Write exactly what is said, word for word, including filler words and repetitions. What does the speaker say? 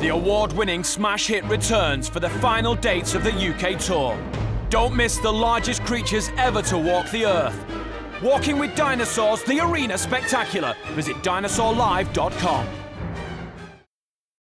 The award-winning smash hit returns for the final dates of the U K tour. Don't miss the largest creatures ever to walk the earth. Walking with Dinosaurs, the Arena Spectacular. Visit dinosaur live dot com.